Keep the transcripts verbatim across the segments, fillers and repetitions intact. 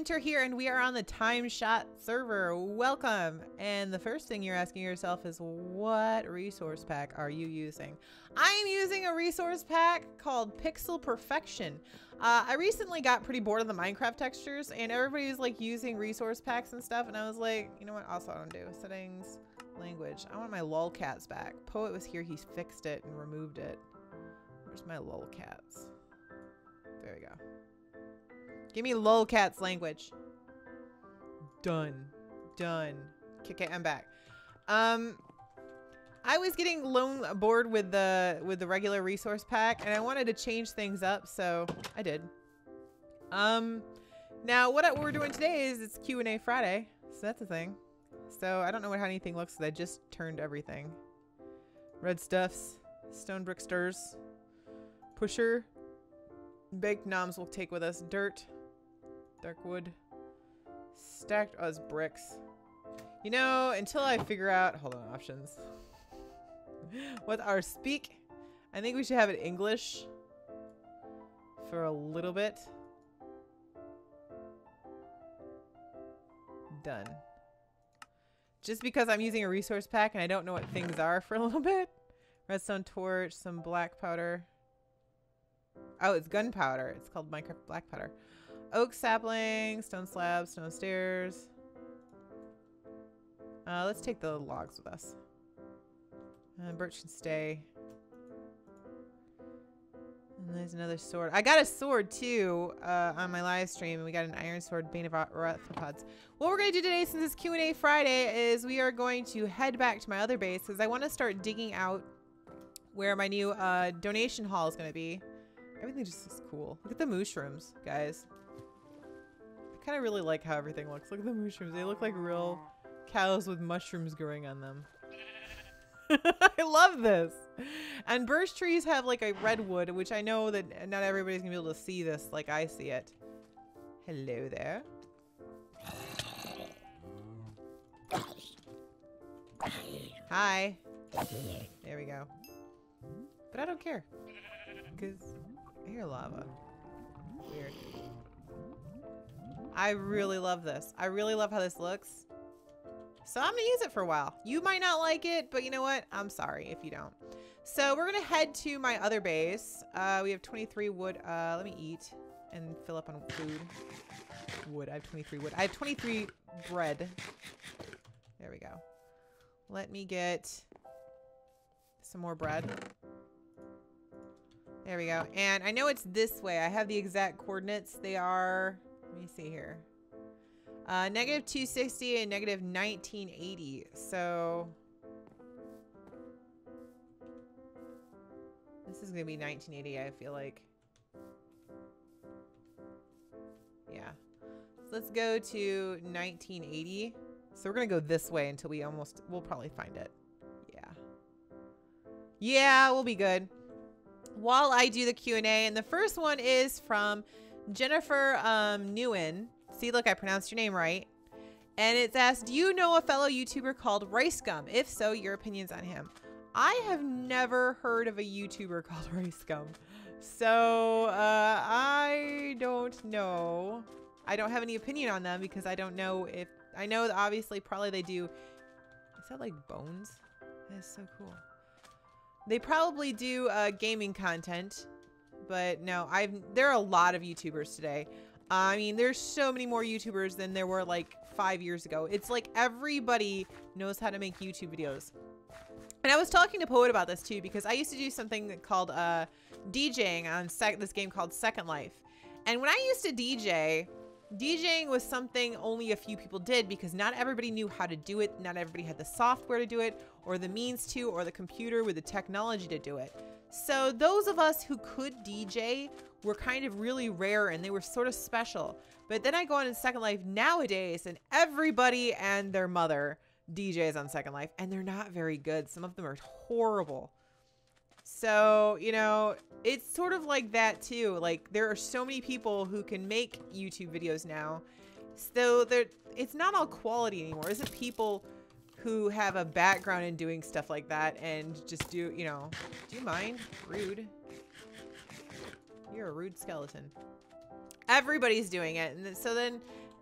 Winter here, and we are on the Time Shot server. Welcome. And the first thing you're asking yourself is, what resource pack are you using? I'm using a resource pack called Pixel Perfection. Uh, I recently got pretty bored of the Minecraft textures, and everybody was like using resource packs and stuff, and I was like, you know what? Also, I don't do settings, language. I want my lolcats back. Poet was here. He fixed it and removed it. Where's my lolcats? There we go. Give me lolcats language. Done. Done. Okay, I'm back. Um, I was getting lone bored with the with the regular resource pack, and I wanted to change things up, so I did. Um, now what I, we're doing today is it's Q and A Friday, so that's a thing. So I don't know what how anything looks, because I just turned everything. Red stuffs, stone brick stirs, pusher, baked noms we'll take with us, dirt. Dark wood. Stacked as bricks. You know, until I figure out... Hold on, options. With our speak, I think we should have it English for a little bit. Done. Just because I'm using a resource pack and I don't know what things are for a little bit. Redstone torch, some black powder. Oh, it's gunpowder. It's called Minecraft black powder. Oak sapling, stone slabs, stone stairs. Uh, let's take the logs with us. Uh, birch can stay. And there's another sword. I got a sword too uh, on my live stream, and we got an iron sword, Bane of Arthropods. What we're going to do today, since it's Q and A Friday, is we are going to head back to my other base because I want to start digging out where my new uh, donation hall is going to be. Everything just looks cool. Look at the mushrooms, guys. I kind of really like how everything looks. Look at the mushrooms. They look like real cows with mushrooms growing on them. I love this. And birch trees have like a redwood, which I know that not everybody's gonna be able to see this like I see it. Hello there. Hi. There we go. But I don't care. Because I hear lava. Weird. I really love this. I really love how this looks. So I'm gonna use it for a while. You might not like it, but you know what? I'm sorry if you don't. So we're gonna head to my other base. Uh, we have twenty-three wood. Uh, let me eat and fill up on food. Wood. I have twenty-three wood. I have twenty-three bread. There we go. Let me get some more bread. There we go. And I know it's this way. I have the exact coordinates. They are... Let me see here. Uh, negative two sixty and negative nineteen eighty. So this is going to be nineteen eighty, I feel like. Yeah. So let's go to nineteen eighty. So we're going to go this way until we almost... We'll probably find it. Yeah. Yeah, we'll be good. While I do the Q and A, and the first one is from Jennifer um, Nguyen. See, look, I pronounced your name right. And it's asked, do you know a fellow YouTuber called Rice Gum? If so, your opinions on him. I have never heard of a YouTuber called Rice Gum. So, uh, I don't know. I don't have any opinion on them because I don't know if... I know that obviously probably they do... Is that like bones? That is so cool. They probably do uh, gaming content. But no, I've there are a lot of YouTubers today. I mean, there's so many more YouTubers than there were like five years ago. It's like everybody knows how to make YouTube videos. And I was talking to Poet about this too, because I used to do something called uh, DJing on sec this game called Second Life. And when I used to D J, DJing was something only a few people did because not everybody knew how to do it. Not everybody had the software to do it, or the means to, or the computer with the technology to do it. So those of us who could D J were kind of really rare, and they were sort of special. But then I go on in Second Life nowadays, and everybody and their mother D Js on Second Life, and they're not very good. Some of them are horrible. So, you know, it's sort of like that too. Like, there are so many people who can make YouTube videos now. So there, it's not all quality anymore. It's just people who have a background in doing stuff like that and just do, you know, do you mind? Rude. You're a rude skeleton. Everybody's doing it. And so then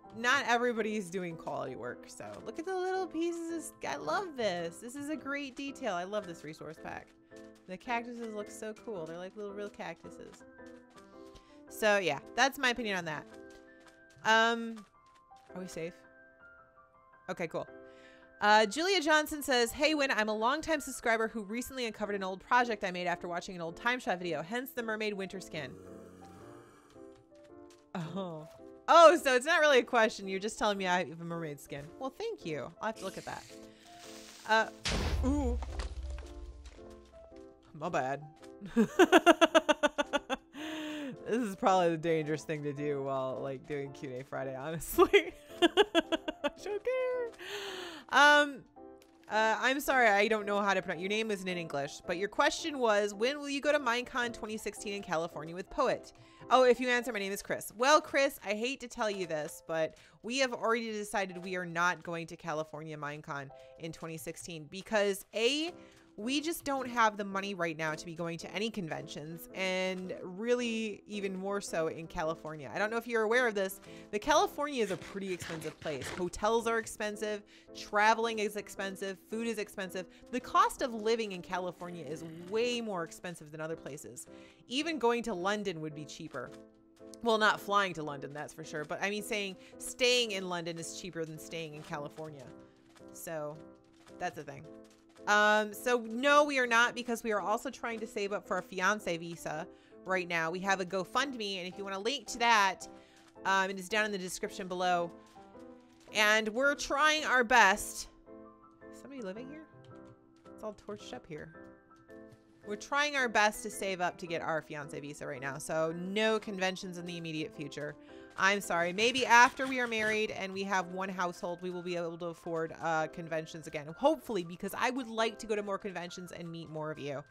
not everybody's doing quality work. So look at the little pieces. I love this. This is a great detail. I love this resource pack. The cactuses look so cool. They're like little real cactuses. So yeah, that's my opinion on that. Um, are we safe? Okay, cool. Uh, Julia Johnson says, hey, Win, I'm a longtime subscriber who recently uncovered an old project I made after watching an old Time Shot video, hence the mermaid winter skin. Oh. Oh, so it's not really a question. You're just telling me I have a mermaid skin. Well, thank you. I'll have to look at that. Uh, ooh. My bad. This is probably the dangerous thing to do while like doing Q and A Friday, honestly. I don't care. Um, uh, I'm sorry, I don't know how to pronounce your name isn't in English, but your question was, when will you go to Minecon twenty sixteen in California with Poet? Oh, if you answer, my name is Chris. Well, Chris, I hate to tell you this, but we have already decided we are not going to California Minecon in twenty sixteen because A, we just don't have the money right now to be going to any conventions, and really even more so in California. I don't know if you're aware of this, but California is a pretty expensive place. Hotels are expensive, traveling is expensive, food is expensive. The cost of living in California is way more expensive than other places. Even going to London would be cheaper. Well, not flying to London, that's for sure, but I mean saying staying in London is cheaper than staying in California. So that's the thing. Um, so no, we are not, because we are also trying to save up for a fiance visa right now. We have a GoFundMe, and if you want to link to that, um, it is down in the description below. And we're trying our best. Is somebody living here? It's all torched up here. We're trying our best to save up to get our fiance visa right now. So no conventions in the immediate future. I'm sorry. Maybe after we are married and we have one household, we will be able to afford uh, conventions again. Hopefully, because I would like to go to more conventions and meet more of you.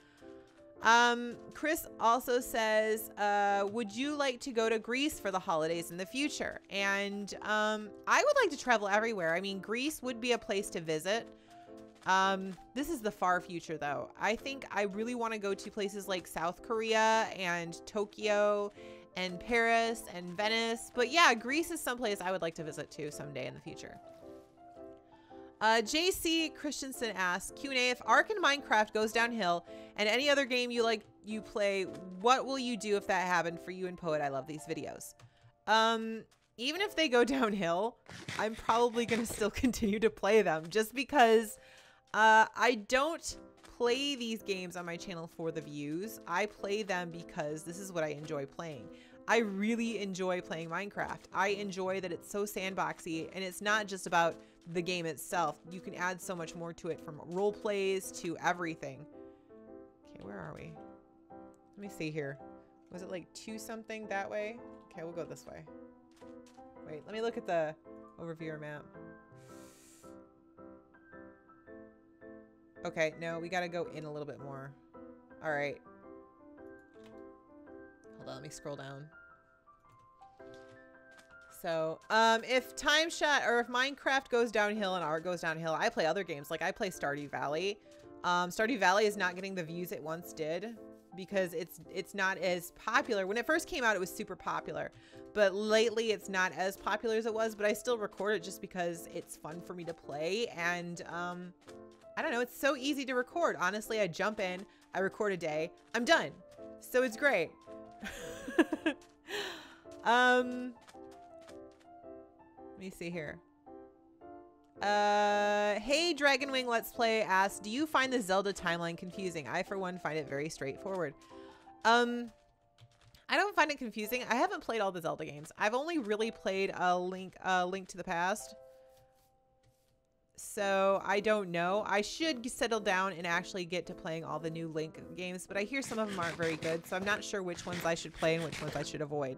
Um, Chris also says, uh, would you like to go to Greece for the holidays in the future? And um, I would like to travel everywhere. I mean, Greece would be a place to visit. Um, this is the far future though. I think I really want to go to places like South Korea and Tokyo and Paris and Venice. But yeah, Greece is someplace I would like to visit too someday in the future. Uh, J C Christensen asks, Q and A, if Ark and Minecraft goes downhill and any other game you like you play, what will you do if that happened for you and Poet? I love these videos. Um, even if they go downhill, I'm probably going to still continue to play them just because uh, I don't play these games on my channel for the views. I play them because this is what I enjoy playing. I really enjoy playing Minecraft. I enjoy that it's so sandboxy, and it's not just about the game itself. You can add so much more to it, from role plays to everything. Okay, where are we? Let me see here. Was it like two something that way? Okay, we'll go this way. Wait, let me look at the overview map. Okay, no, we gotta go in a little bit more. All right. Hold on, let me scroll down. So, um, if Time Shot or if Minecraft goes downhill and Ark goes downhill, I play other games. Like I play Stardew Valley. Um, Stardew Valley is not getting the views it once did because it's it's not as popular. When it first came out, it was super popular, but lately it's not as popular as it was. But I still record it just because it's fun for me to play, and um, I don't know, it's so easy to record. Honestly, I jump in, I record a day, I'm done. So it's great. um. Let me see here. Uh, hey, Dragonwing Let's Play asks, do you find the Zelda timeline confusing? I, for one, find it very straightforward. Um, I don't find it confusing. I haven't played all the Zelda games. I've only really played a Link, uh, Link to the Past. So I don't know. I should settle down and actually get to playing all the new Link games, but I hear some of them aren't very good, so I'm not sure which ones I should play and which ones I should avoid.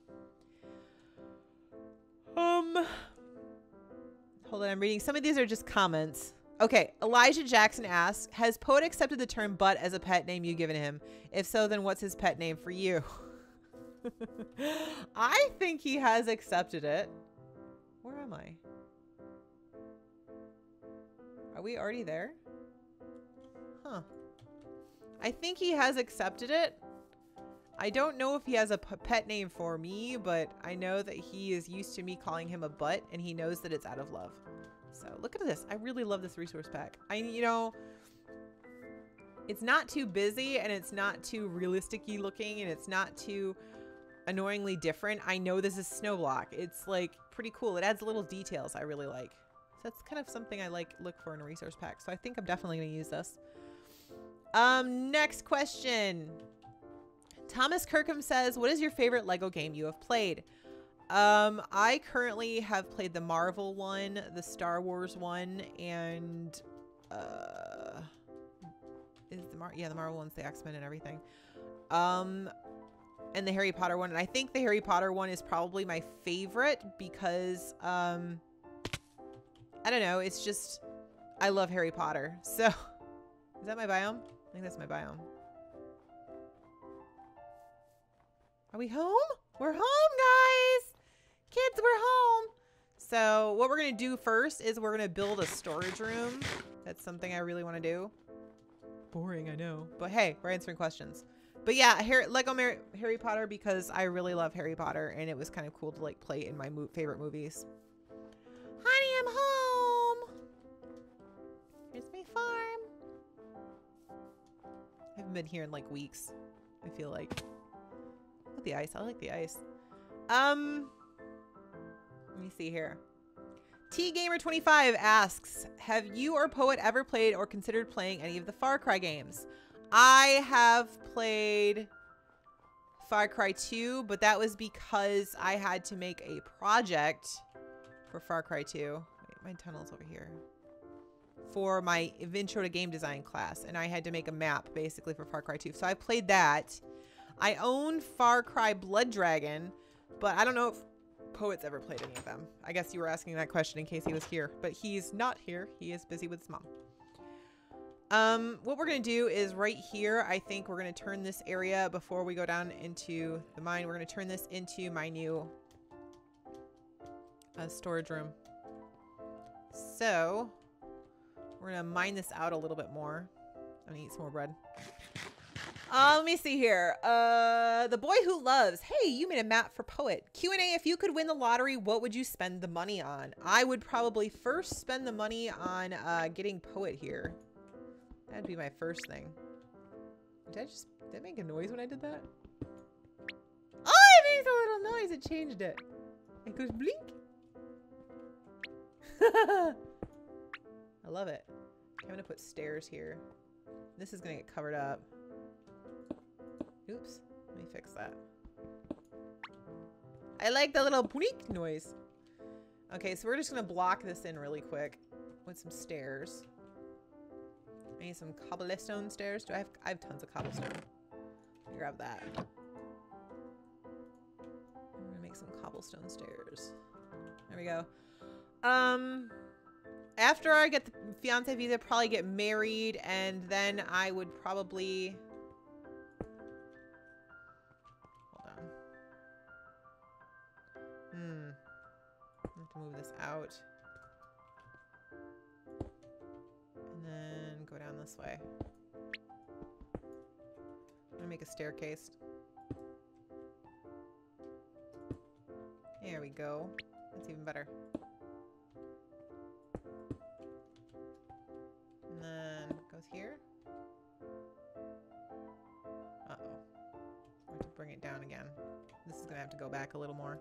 Um, hold on, I'm reading. Some of these are just comments. Okay, Elijah Jackson asks, has Poet accepted the term butt as a pet name you've given him? If so, then what's his pet name for you? I think he has accepted it. Where am I? Are we already there? Huh. I think he has accepted it. I don't know if he has a p pet name for me, but I know that he is used to me calling him a butt, and he knows that it's out of love. So look at this. I really love this resource pack. I, you know, it's not too busy, and it's not too realistic-y looking, and it's not too annoyingly different. I know this is snow block. It's like pretty cool. It adds little details I really like. So that's kind of something I like look for in a resource pack. So I think I'm definitely going to use this. Um, next question. Thomas Kirkham says, what is your favorite Lego game you have played? Um, I currently have played the Marvel one, the Star Wars one, and uh, is the Mar yeah, the Marvel one's the X-Men and everything. Um, and the Harry Potter one. And I think the Harry Potter one is probably my favorite because, um, I don't know. It's just, I love Harry Potter. So, is that my biome? I think that's my biome. Are we home? We're home, guys. Kids, we're home. So what we're going to do first is we're going to build a storage room. That's something I really want to do. Boring, I know. But hey, we're answering questions. But yeah, Harry, Lego Mar Harry Potter because I really love Harry Potter and it was kind of cool to like play in my mo favorite movies. Honey, I'm home. Here's my farm. I haven't been here in like weeks, I feel like. With the ice. I like the ice. Um, let me see here. T Gamer twenty-five asks, have you or Poet ever played or considered playing any of the Far Cry games? I have played Far Cry two, but that was because I had to make a project for Far Cry two. Wait, my tunnel's over here. For my intro to game design class, and I had to make a map basically for Far Cry two. So I played that. I own Far Cry Blood Dragon, but I don't know if Poet's ever played any of them. I guess you were asking that question in case he was here, but he's not here. He is busy with his mom. Um, what we're going to do is right here, I think we're going to turn this area before we go down into the mine. We're going to turn this into my new uh, storage room. So we're going to mine this out a little bit more. I'm going to eat some more bread. Uh, let me see here. Uh, the boy who loves. Hey, you made a map for Poet. Q and A, if you could win the lottery, what would you spend the money on? I would probably first spend the money on uh, getting Poet here. That'd be my first thing. Did I just, did I make a noise when I did that? Oh, it makes a little noise. It changed it. It goes blink. I love it. I'm going to put stairs here. This is going to get covered up. Oops. Let me fix that. I like the little blink noise. Okay, so we're just going to block this in really quick with some stairs. I need some cobblestone stairs. Do I have, I have tons of cobblestone. Let me grab that. I'm gonna make some cobblestone stairs. There we go. Um, after I get the fiance visa, probably get married, and then I would probably, hold on. Hmm. I have to move this out. And then go down this way. I'm gonna make a staircase. There we go. That's even better. And then goes here. Uh-oh. I have to bring it down again. This is gonna have to go back a little more.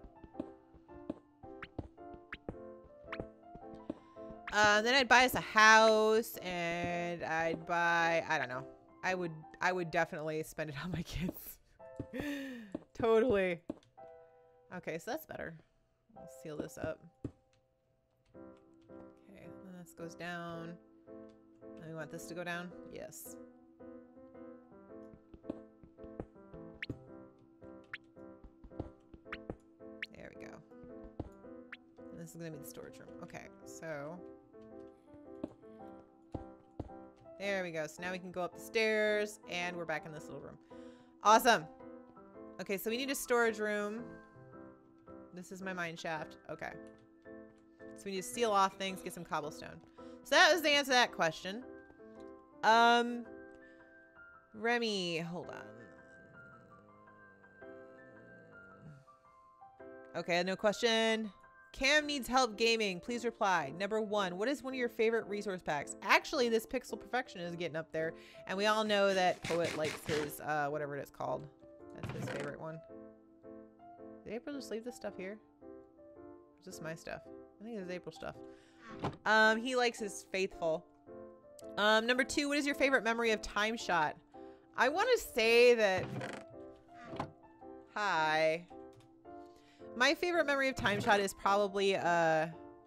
Uh, then I'd buy us a house, and I'd buy, I don't know. I would, I would definitely spend it on my kids. Totally. Okay, so that's better. I'll seal this up. Okay, then this goes down. And we want this to go down? Yes. There we go. And this is gonna be the storage room. Okay, so there we go. So now we can go up the stairs and we're back in this little room. Awesome. Okay, so we need a storage room. This is my mine shaft. Okay. So we need to seal off things, get some cobblestone. So that was the answer to that question. Um, Remy, hold on. Okay, no question. Cam needs help gaming. Please reply. Number one, what is one of your favorite resource packs? Actually, this Pixel Perfection is getting up there. And we all know that Poet likes his, uh, whatever it's called. That's his favorite one. Did April just leave this stuff here? Or is this my stuff? I think it's April stuff. Um, he likes his Faithful. Um, number two, what is your favorite memory of Time Shot? I want to say that... Hi. My favorite memory of Time Shot is probably, uh... uh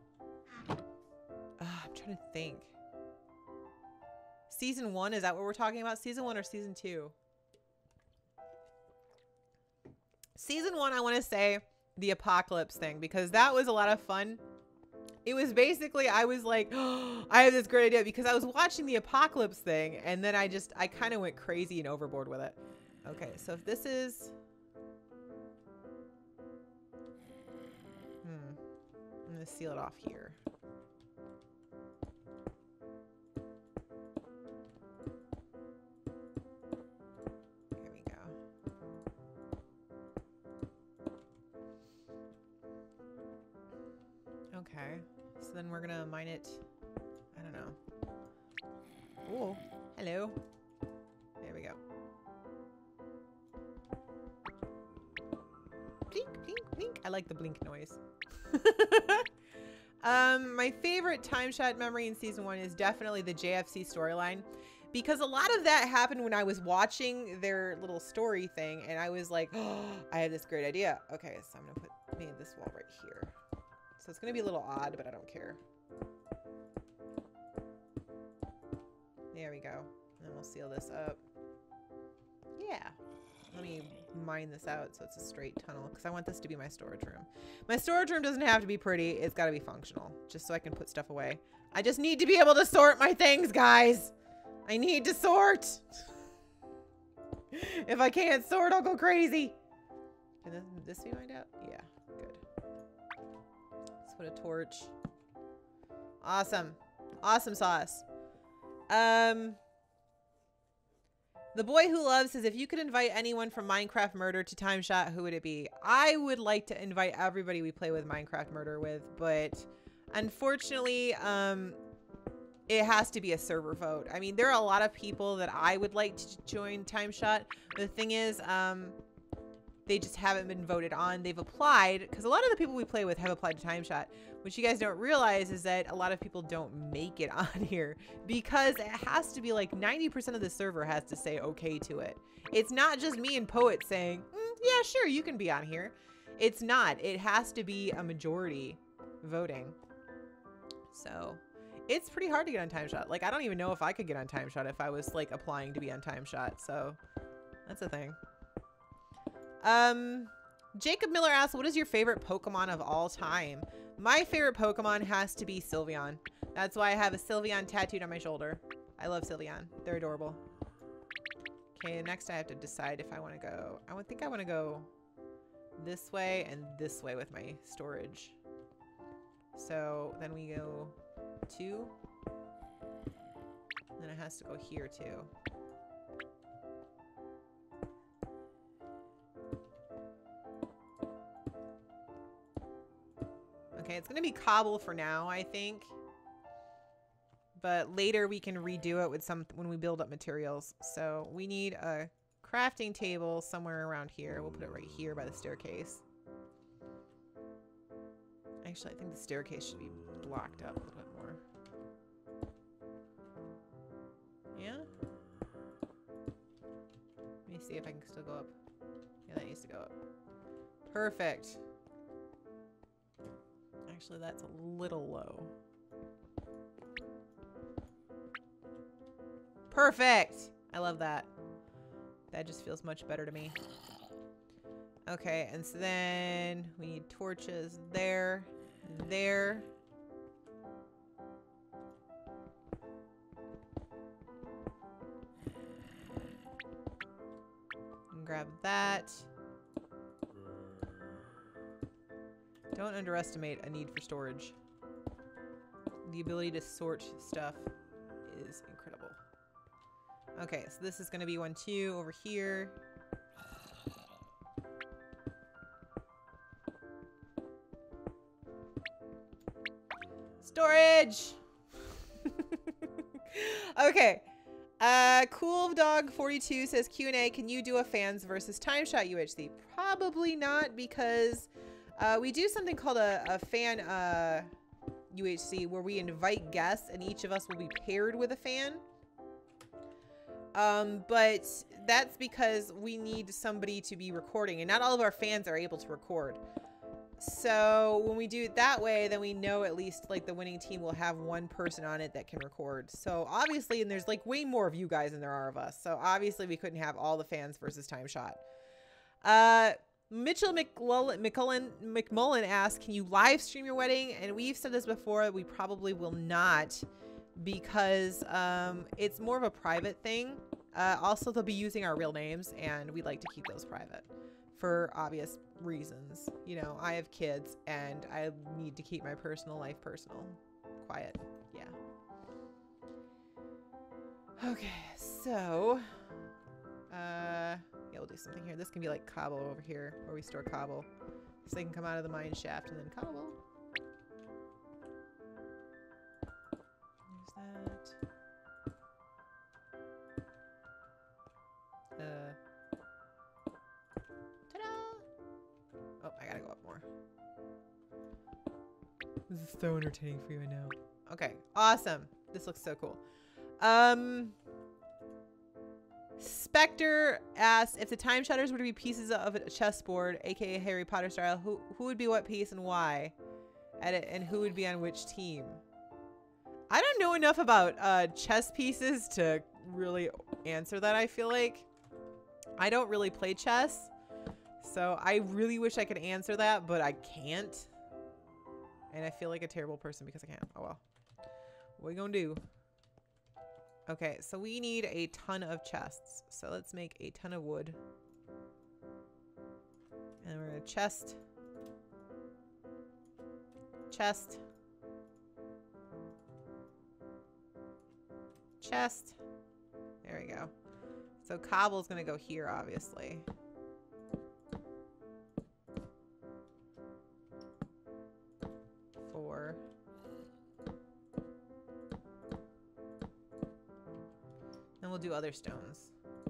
I'm trying to think. Season one, is that what we're talking about? Season one or season two? Season one, I want to say the apocalypse thing, because that was a lot of fun. It was basically, I was like, oh, I have this great idea, because I was watching the apocalypse thing, and then I just, I kind of went crazy and overboard with it. Okay, so if this is... Hmm. I'm going to seal it off here. Here we go. Okay. So then we're gonna mine it. I don't know. Oh, hello. There we go. Blink, blink, blink. I like the blink noise. um, my favorite Time Shot memory in season one is definitely the J F C storyline, because a lot of that happened when I was watching their little story thing, and I was like, oh, I have this great idea. Okay, so I'm gonna put me this wall right here. So it's going to be a little odd, but I don't care. There we go. And then we'll seal this up. Yeah. Let me mine this out so it's a straight tunnel, because I want this to be my storage room. My storage room doesn't have to be pretty. It's got to be functional, just so I can put stuff away. I just need to be able to sort my things, guys. I need to sort. If I can't sort, I'll go crazy. Can this, this be mined out? Yeah. Put a torch. Awesome. Awesome sauce. Um, the boy who loves says, if you could invite anyone from Minecraft Murder to Time Shot, who would it be? I would like to invite everybody we play with Minecraft Murder with, but unfortunately, um, it has to be a server vote. I mean, there are a lot of people that I would like to join Time Shot. The thing is, um, they just haven't been voted on. They've applied, because a lot of the people we play with have applied to Time Shot. What you guys don't realize is that a lot of people don't make it on here, because it has to be like ninety percent of the server has to say okay to it. It's not just me and Poet saying, mm, yeah, sure, you can be on here. It's not. It has to be a majority voting. So it's pretty hard to get on Time Shot. Like, I don't even know if I could get on Time Shot if I was like applying to be on Time Shot. So that's a thing. Um, Jacob Miller asks, what is your favorite Pokemon of all time? My favorite Pokemon has to be Sylveon. That's why I have a Sylveon tattooed on my shoulder. I love Sylveon. They're adorable. Okay, next I have to decide if I want to go. I would think I want to go this way and this way with my storage. So then we go two. And then it has to go here too. Okay, it's going to be cobble for now, I think. But later we can redo it with some when we build up materials. So we need a crafting table somewhere around here. We'll put it right here by the staircase. Actually, I think the staircase should be blocked up a little bit more. Yeah? Let me see if I can still go up. Yeah, that needs to go up. Perfect. Actually, that's a little low. Perfect! I love that. That just feels much better to me. Okay, and so then we need torches there, there. And grab that. Don't underestimate a need for storage. The ability to sort stuff is incredible. Okay, so this is going to be one, two over here. Storage. Okay. Uh, Cool Dog forty-two says Q and A. Can you do a fans versus time shot U H C? Probably not, because uh, we do something called a, a fan uh, U H C where we invite guests and each of us will be paired with a fan. Um, but that's because we need somebody to be recording, and not all of our fans are able to record. So when we do it that way, then we know at least like the winning team will have one person on it that can record. So obviously, and there's like way more of you guys than there are of us. So obviously we couldn't have all the fans versus time shot. Uh, Mitchell McLull McMullen, McMullen asked, can you live stream your wedding? And we've said this before, we probably will not, because um, it's more of a private thing. Uh, also, they'll be using our real names, and we like to keep those private for obvious reasons. You know, I have kids and I need to keep my personal life personal. Quiet. Yeah. Okay, so uh yeah, we'll do something here. This can be like cobble over here where we store cobble, so they can come out of the mine shaft and then cobble. There's that. Uh Oh, I gotta go up more. This is so entertaining for you, I know. Okay, awesome. This looks so cool. Um, Spectre asks, if the time shutters were to be pieces of a chessboard, aka Harry Potter style, who who would be what piece and why? At it, and who would be on which team? I don't know enough about uh, chess pieces to really answer that, I feel like. I don't really play chess. So I really wish I could answer that, but I can't. And I feel like a terrible person because I can't. Oh well. What are we gonna do? Okay, so we need a ton of chests. So let's make a ton of wood. And we're gonna chest. Chest. Chest. There we go. So cobble's gonna go here, obviously. Four. Then we'll do other stones.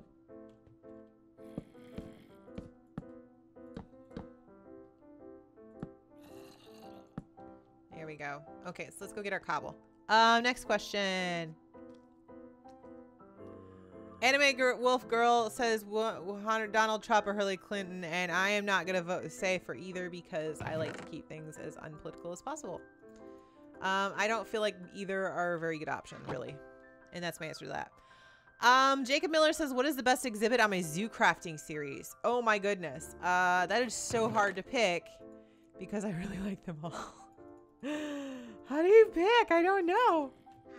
There we go. Okay, so let's go get our cobble. Um, next question. Anime girl, Wolf Girl says Donald Trump or Hillary Clinton, and I am not gonna vote say for either because I like to keep things as unpolitical as possible. Um, I don't feel like either are a very good option, really, and that's my answer to that. Um, Jacob Miller says, what is the best exhibit on my zoo crafting series? Oh my goodness, uh, that is so hard to pick because I really like them all. How do you pick? I don't know.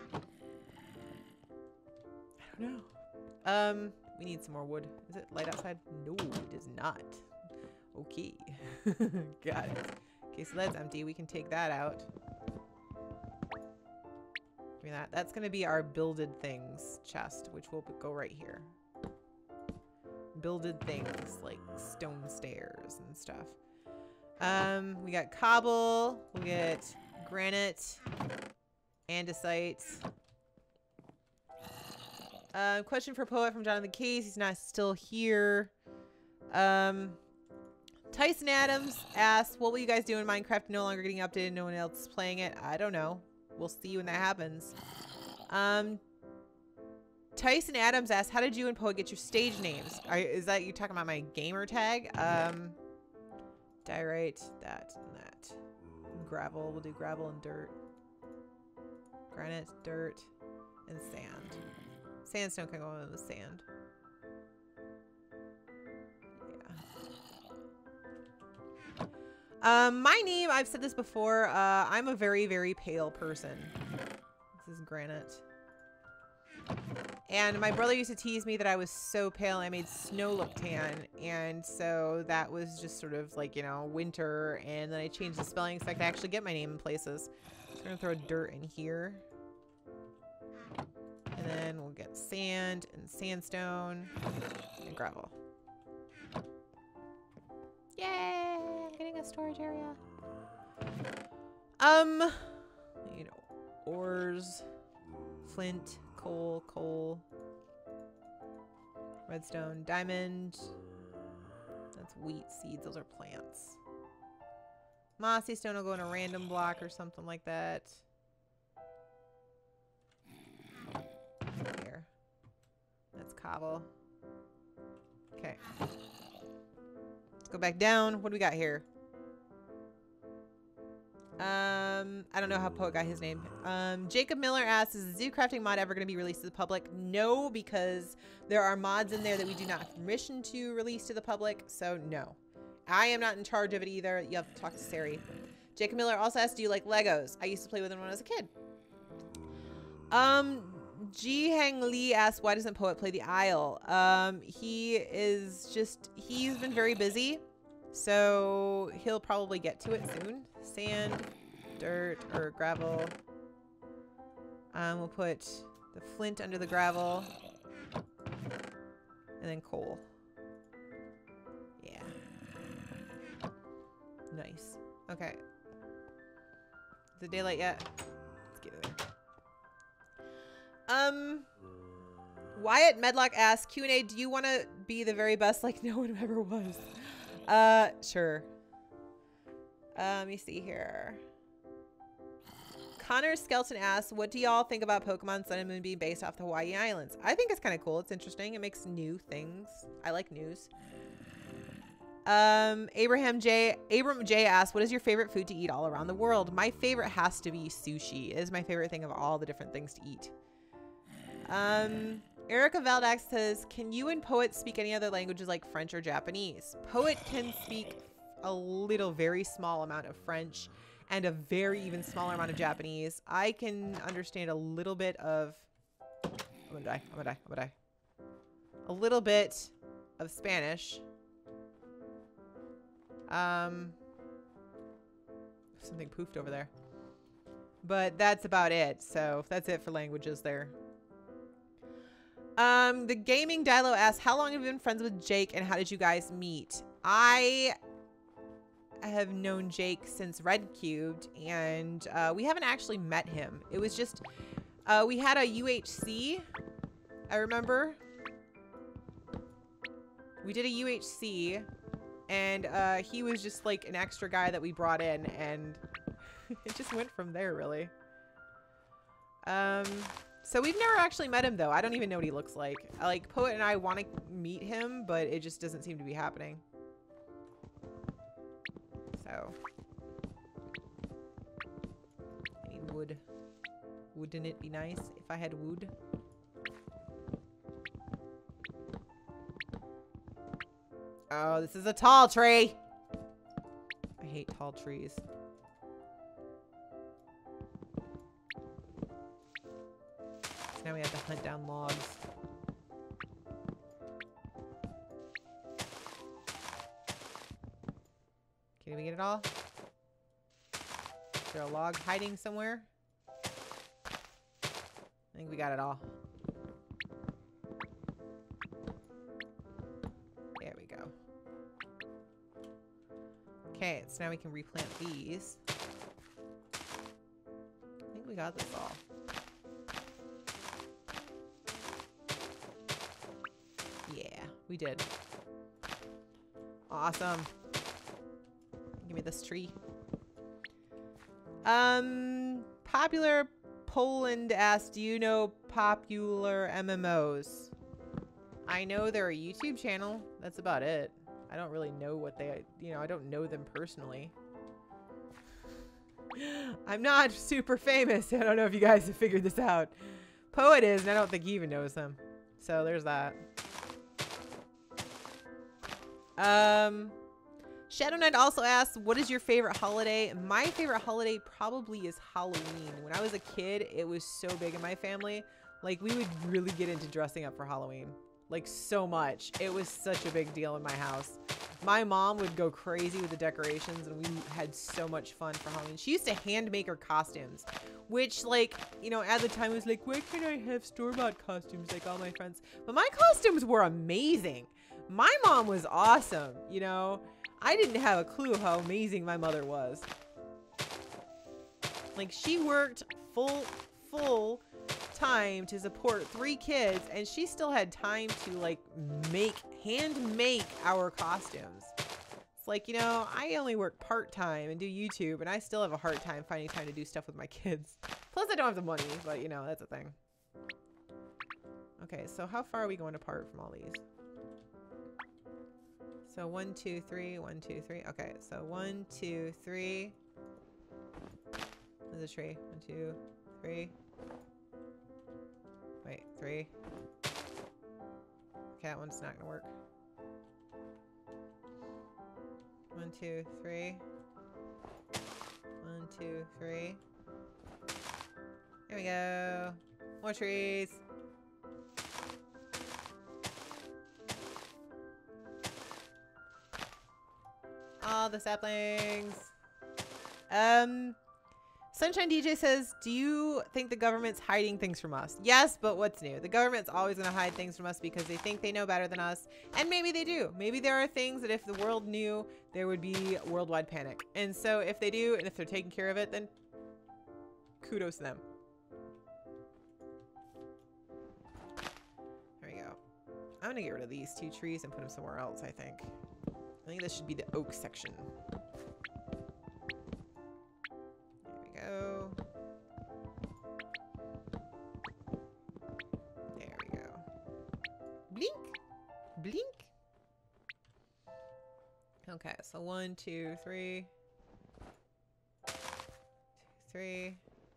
I don't know. Um, we need some more wood. Is it light outside? No, it is not. Okay. Got it. Okay, so that's empty. We can take that out. Give me that. That's going to be our builded things chest, which will go right here. Builded things like stone stairs and stuff. Um, we got cobble. We get granite, andesite. Uh, question for Poet from Jonathan Case. He's not still here. Um, Tyson Adams asks, what will you guys do in Minecraft no longer getting updated? No one else is playing it. I don't know. We'll see when that happens. Um, Tyson Adams asks, how did you and Poet get your stage names? Are, is that you talking about my gamer tag? Um, diorite, that, and that. Gravel. We'll do gravel and dirt. Granite, dirt, and sand. Sandstone can go in the sand. Yeah. Um, my name, I've said this before, uh, I'm a very, very pale person. This is granite. And my brother used to tease me that I was so pale I made snow look tan. And so that was just sort of like, you know, winter. And then I changed the spelling so I could actually get my name in places. So we're gonna throw dirt in here. And then we'll get sand and sandstone and gravel. Yay! I'm getting a storage area. Um, you know, ores, flint, coal, coal, redstone, diamond. That's wheat seeds. Those are plants. Mossy stone will go in a random block or something like that. Here. That's cobble. Okay. Let's go back down. What do we got here? Um, I don't know how Poet got his name. Um, Jacob Miller asks, is the zoo crafting mod ever going to be released to the public? No, because there are mods in there that we do not have permission to release to the public. So no, I am not in charge of it either. You have to talk to Sari. Jacob Miller also asks, do you like Legos? I used to play with them when I was a kid. Um, Ji Hang Lee asks, why doesn't Poet play the Isle? Um, he is just, he's been very busy. So he'll probably get to it soon. Sand, dirt, or gravel. Um, we'll put the flint under the gravel. And then coal. Yeah. Nice. Okay. Is it daylight yet? Let's get it there. Um, Wyatt Medlock asks, Q and A, do you want to be the very best like no one ever was? Uh, sure. Uh, let me see here. Connor Skelton asks, what do y'all think about Pokemon Sun and Moon being based off the Hawaii Islands? I think it's kind of cool. It's interesting. It makes new things. I like news. Um, Abraham J. Abram J asks, what is your favorite food to eat all around the world? My favorite has to be sushi. It is my favorite thing of all the different things to eat. Um... Erica Valdax says, can you and Poet speak any other languages like French or Japanese? Poet can speak a little, very small amount of French and a very even smaller amount of Japanese. I can understand a little bit of... I'm gonna die. I'm gonna die. I'm gonna die. A little bit of Spanish. Um, something poofed over there. But that's about it. So that's it for languages there. Um, the Gaming Dilo asks, how long have you been friends with Jake and how did you guys meet? I have known Jake since Red Cubed and uh, we haven't actually met him. It was just, uh, we had a U H C, I remember. We did a U H C and uh, he was just like an extra guy that we brought in and it just went from there really. Um... So we've never actually met him though. I don't even know what he looks like. Like Poet and I want to meet him, but it just doesn't seem to be happening. So. I need wood. Wouldn't it be nice if I had wood? Oh, this is a tall tree. I hate tall trees. Now we have to hunt down logs. Can we get it all? Is there a log hiding somewhere? I think we got it all. There we go. Okay, so now we can replant these. I think we got this all. Yeah, we did. Awesome. Give me this tree. Um, Popular Poland asked, do you know popular M M Os? I know they're a YouTube channel. That's about it. I don't really know what they, you know, I don't know them personally. I'm not super famous. I don't know if you guys have figured this out. Poet is, and I don't think he even knows them. So there's that. Um, Shadow Knight also asks, what is your favorite holiday? My favorite holiday probably is Halloween. When I was a kid, it was so big in my family. Like, we would really get into dressing up for Halloween. Like, so much. It was such a big deal in my house. My mom would go crazy with the decorations, and we had so much fun for Halloween. She used to hand make her costumes, which, like, you know, at the time it was like, why can't I have store-bought costumes like all my friends? But my costumes were amazing. My mom was awesome, you know? I didn't have a clue how amazing my mother was. Like, she worked full, full time to support three kids, and she still had time to like make, hand make our costumes. It's like, you know, I only work part-time and do YouTube, and I still have a hard time finding time to do stuff with my kids. Plus I don't have the money, but you know, that's a thing. Okay, so how far are we going apart from all these? So one, two, three, one, two, three. Okay, so one, two, three. There's a tree. One, two, three. Wait, three. Okay, that one's not gonna work. One, two, three. One, two, three. There we go. More trees. All the saplings. Um, Sunshine D J says, do you think the government's hiding things from us? Yes, but what's new? The government's always going to hide things from us because they think they know better than us. And maybe they do. Maybe there are things that if the world knew, there would be worldwide panic. And so if they do, and if they're taking care of it, then kudos to them. There we go. I'm going to get rid of these two trees and put them somewhere else, I think. I think this should be the oak section. There we go. There we go. Blink. Blink. Okay, so one, two, three. Two, three.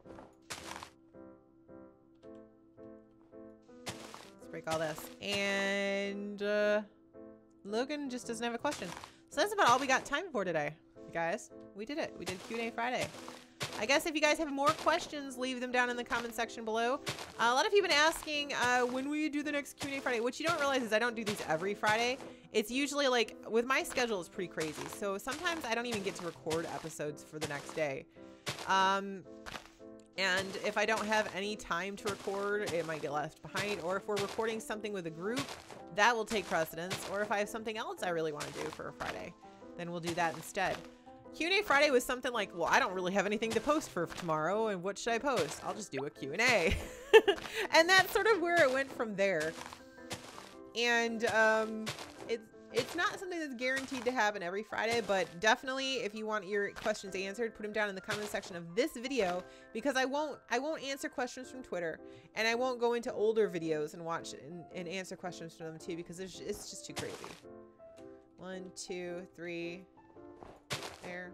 Let's break all this. And, uh... Logan just doesn't have a question. So that's about all we got time for today, you guys. We did it. We did Q and A Friday. I guess if you guys have more questions, leave them down in the comment section below. Uh, a lot of you have been asking, uh, when will you do the next Q and A Friday? What you don't realize is I don't do these every Friday. It's usually like, with my schedule, it's pretty crazy. So sometimes I don't even get to record episodes for the next day. Um... And if I don't have any time to record, it might get left behind. Or if we're recording something with a group, that will take precedence. Or if I have something else I really want to do for a Friday, then we'll do that instead. Q and A Friday was something like, well, I don't really have anything to post for tomorrow, and what should I post? I'll just do a Q and A. And that's sort of where it went from there. And um, it's, it's not something that's guaranteed to happen every Friday, but definitely if you want your questions answered, put them down in the comment section of this video, because I won't I won't answer questions from Twitter, and I won't go into older videos and watch and, and answer questions from them too, because it's, it's just too crazy. One, two, three, there.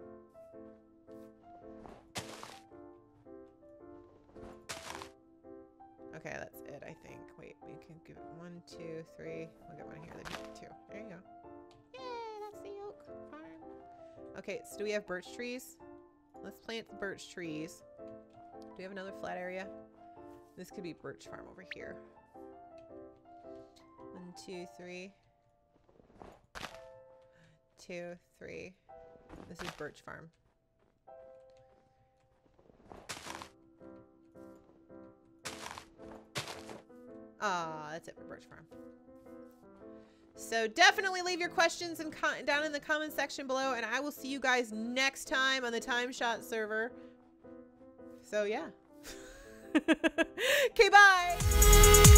Okay, that's it, I think. Wait, we can give it one, two, three. We'll get one here, then two. There you go. Yay, that's the oak farm. Okay, so do we have birch trees? Let's plant the birch trees. Do we have another flat area? This could be birch farm over here. One, two, three. Two, three. This is birch farm. Ah, that's it for Birch Farm. So definitely leave your questions in down in the comment section below, and I will see you guys next time on the Time Shot server. So yeah. Okay, bye.